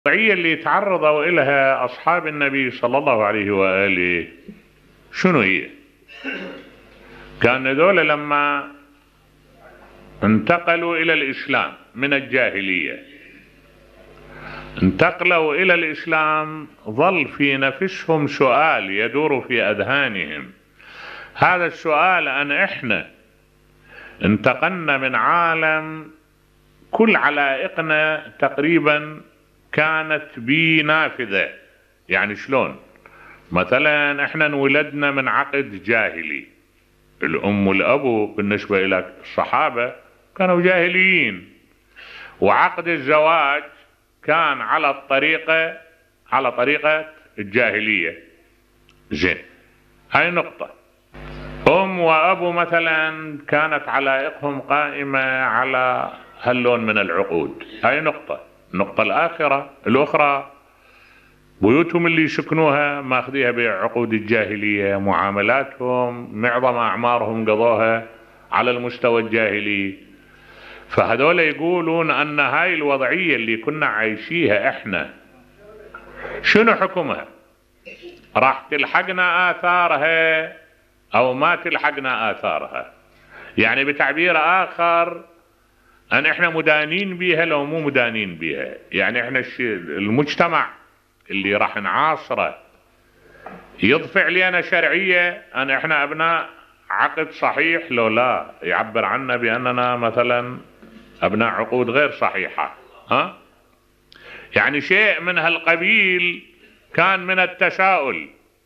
الوضعية اللي تعرضوا إليها أصحاب النبي صلى الله عليه وآله شنو هي؟ كان هذول لما انتقلوا إلى الإسلام من الجاهلية، انتقلوا إلى الإسلام، ظل في نفسهم سؤال يدور في أذهانهم. هذا السؤال أن إحنا انتقلنا من عالم كل علائقنا تقريبا كانت بيه نافذة. يعني شلون؟ مثلا احنا انولدنا من عقد جاهلي، الأم والأبو بالنسبة إلى الصحابة كانوا جاهليين، وعقد الزواج كان على طريقة الجاهلية. زين، هاي نقطة. أم وأبو مثلا كانت علائقهم قائمة على هاللون من العقود، هاي نقطة. النقطة الأخرى بيوتهم اللي يسكنوها ماخذيها بعقود الجاهلية، معاملاتهم معظم أعمارهم قضوها على المستوى الجاهلي. فهذول يقولون أن هاي الوضعية اللي كنا عايشيها إحنا شنو حكمها؟ راح تلحقنا آثارها أو ما تلحقنا آثارها؟ يعني بتعبير آخر، أن إحنا مدانين بيها لو مو مدانين بيها. يعني إحنا المجتمع اللي راح نعاصره يضفع لنا شرعية أن إحنا أبناء عقد صحيح لو لا يعبر عنا بأننا مثلا أبناء عقود غير صحيحة. يعني شيء من هالقبيل كان من التساؤل.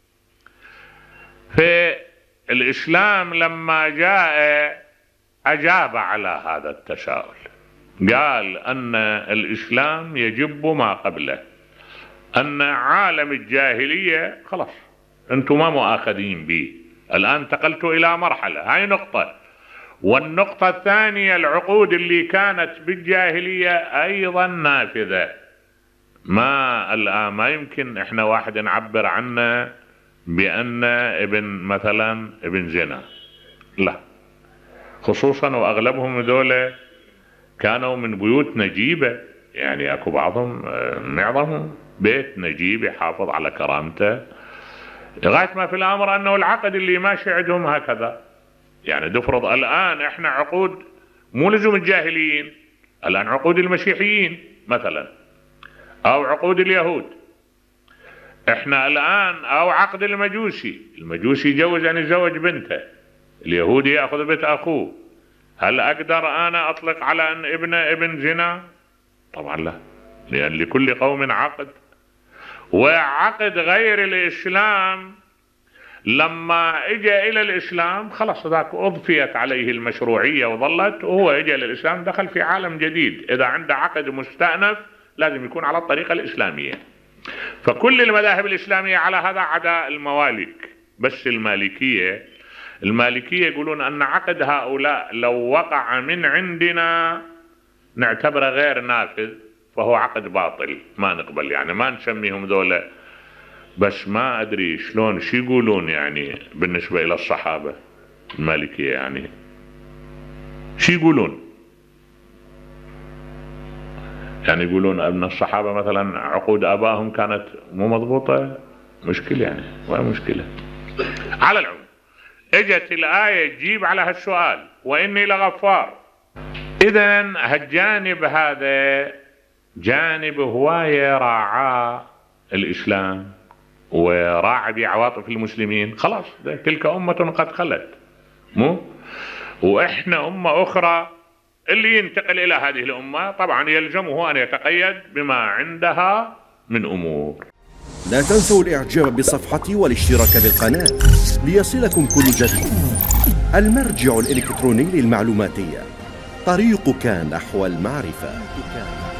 في الإسلام لما جاء أجاب على هذا التساؤل، قال أن الإسلام يجب ما قبله، أن عالم الجاهلية خلاص أنتم ما مؤاخذين به، الآن انتقلتوا إلى مرحلة. هاي نقطة. والنقطة الثانية، العقود اللي كانت بالجاهلية أيضا نافذة. الآن ما يمكن إحنا واحد نعبر عنه بأن مثلا ابن زنا، لا، خصوصا وأغلبهم ذولا كانوا من بيوت نجيبة. يعني أكو بعضهم معظمهم بيت نجيب يحافظ على كرامته، لغاية ما في الأمر أنه العقد اللي ماشي عندهم هكذا. يعني تفرض الآن إحنا عقود مو لزوم الجاهليين، الآن عقود المسيحيين مثلا أو عقود اليهود. إحنا الآن أو عقد المجوسي يجوز أن يتزوج بنته، اليهودي يأخذ بنت أخوه. هل أقدر أنا أطلق على أن ابن زنا؟ طبعا لا، لأن لكل قوم عقد. وعقد غير الإسلام لما اجى إلى الإسلام خلاص ذاك أضفيت عليه المشروعية وظلت، وهو اجى للإسلام دخل في عالم جديد. إذا عنده عقد مستأنف لازم يكون على الطريقة الإسلامية. فكل المذاهب الإسلامية على هذا عدا الموالك. بس المالكية يقولون أن عقد هؤلاء لو وقع من عندنا نعتبره غير نافذ، فهو عقد باطل، ما نقبل. يعني ما نسميهم ذولا. بس ما أدري شلون شو يقولون يعني بالنسبة إلى الصحابة المالكية، يعني شو يقولون؟ يعني يقولون أن الصحابة مثلا عقود آبائهم كانت مو مضبوطة، مشكلة يعني، ولا مشكلة. على العموم اجت الآية تجيب على هالسؤال، وإني لغفار. إذن هالجانب هذا جانب هواية راعى الإسلام وراعى بعواطف المسلمين. خلاص تلك أمة قد خلت، وإحنا أمة أخرى. اللي ينتقل إلى هذه الأمة طبعا يلزمه أن يتقيد بما عندها من أمور. لا تنسوا الإعجاب بالصفحة والاشتراك بالقناة ليصلكم كل جديد. المرجع الإلكتروني للمعلوماتية، طريقك نحو المعرفة.